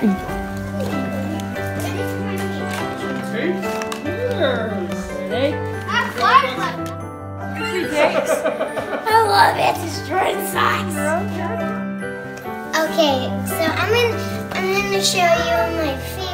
button. I love it. Destroying socks. Okay, so I'm gonna show you my feet.